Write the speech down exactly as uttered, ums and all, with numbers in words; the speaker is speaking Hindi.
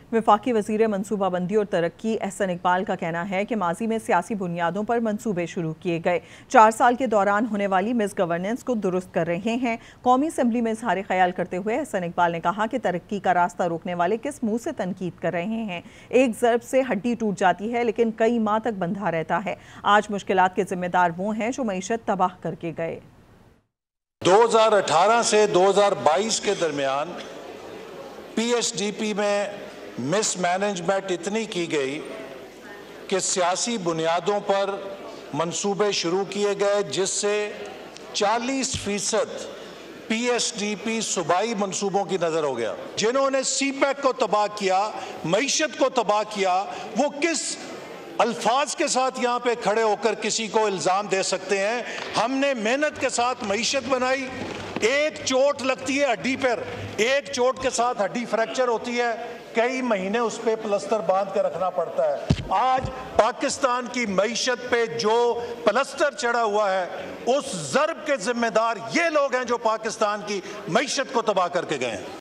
वफाकी वज़ीर मनसूबाबंदी और तरक्की एहसन इकबाल का कहना है कि माजी में सियासी बुनियादों पर मनसूबे शुरू किए गए, चार साल के दौरान होने वाली मिस गवर्नेंस को दुरुस्त कर रहे हैं। कौमी असम्बली में इजहार ख्याल करते हुए एहसन इकबाल ने कहा कि तरक्की का रास्ता रोकने वाले किस मुंह से तनकीद कर रहे हैं। एक ज़रब से हड्डी टूट जाती है लेकिन कई माह तक बंधा रहता है। आज मुश्किलात के जिम्मेदार वो हैं जो मईशत तबाह करके गए। दो हज़ार अठारह से दो हज़ार बाईस के दरमियान पी एस डी पी में मिसमैनेजमेंट इतनी की गई कि सियासी बुनियादों पर मंसूबे शुरू किए गए जिससे चालीस फीसद पी एस डी पी सूबाई मंसूबों की नज़र हो गया। जिन्होंने सी पैक को तबाह किया, मईशत को तबाह किया, वो किस अल्फाज के साथ यहाँ पे खड़े होकर किसी को इल्ज़ाम दे सकते हैं। हमने मेहनत के साथ मईशत बनाई। एक चोट लगती है हड्डी पर, एक चोट के साथ हड्डी फ्रैक्चर होती है, कई महीने उस पर प्लस्तर बांध कर रखना पड़ता है। आज पाकिस्तान की मईशत पे जो प्लस्तर चढ़ा हुआ है उस ज़र्ब के जिम्मेदार ये लोग हैं जो पाकिस्तान की मईशत को तबाह करके गए हैं।